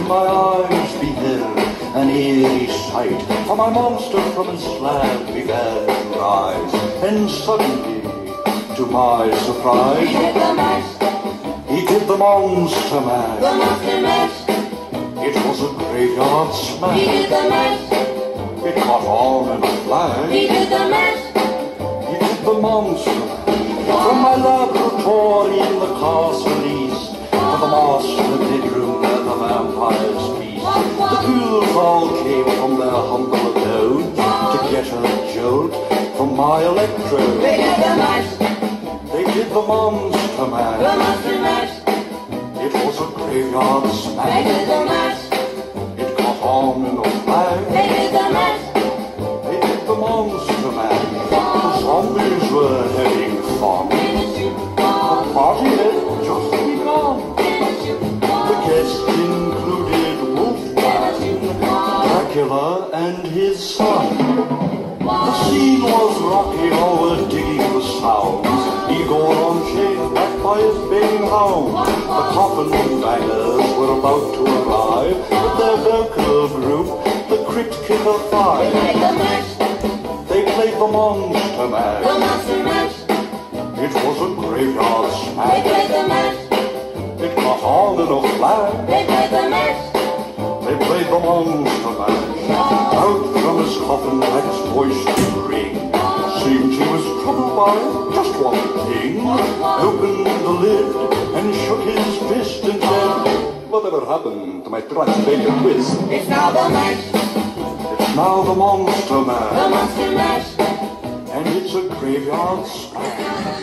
my eyes beheld an eerie sight, for my monster from his slab began to rise, and suddenly, to my surprise, He did the mash. he did the monster mash. The monster mash. It was a graveyard smash. He did the mash. It caught on in a flash. He did the mash. He did the monster mash. From my laboratory in the castle east to the master bedroom where the vampires feast, the ghouls all came from their humble abode to get a jolt from my electrode. They did the mash. They did the monster The mash. monster mash. It was a graveyard They smash. did the mash. It caught on in a flash. They did the mash. They did the monster mash. The zombies were having fun. The party had just begun. The guests included Wolfman, Dracula, and his son. The scene was rocky, all were digging the sounds. Igor on chain, backed by his baying hound. The coffin bangers were about to arrive with their vocal group, the Crypt Kicker They Five. played the mash. They played the monster The mash. monster mash. It was a graveyard They smash. played the mash. It caught on in a flash. They played the mash. They played the monster mash. Out from his coffin, Black's voice did ring. Seemed he was troubled by just one thing. Opened the lid and shook his fist and said, "Whatever happened to my Transylvania twist? It's now the mash. It's now the monster The mash, monster mash. and it's a graveyard smash."